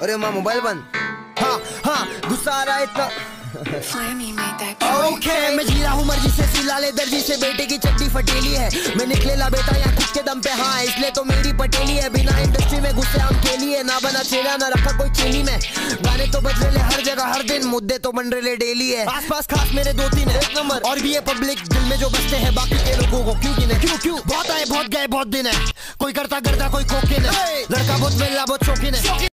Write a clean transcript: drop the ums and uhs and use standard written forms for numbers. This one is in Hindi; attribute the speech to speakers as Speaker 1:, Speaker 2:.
Speaker 1: अरे माँ मोबाइल बंद। हाँ हाँ गुस्सा आ रहा है इतना। ओके मैं जी रहा हूँ मर्जी से, सिला ले दर्जी से, बेटे की चड्डी फटेली है, मैं निकलेला बेटा यहाँ खुद के दम पे, हाँ इसलिए तो मेरी पटेली है, बिना इंडस्ट्री में घुसे हम खेली है, ना बना चेला ना रखा कोई चेली में, गाने तो बदले ले हर जगह हर दिन, मुद्दे तो बन रहे डेली है, आसपास खास मेरे 2-3 है एक नंबर, और भी ये पब्लिक दिल में जो बसते हैं बाकी के लोगों को क्यों गिने, क्यों बहुत आए बहुत गए बहुत दिन है, कोई करता करता कोई कोकिन है, लड़का बहुत मिलना बहुत शौकीन है।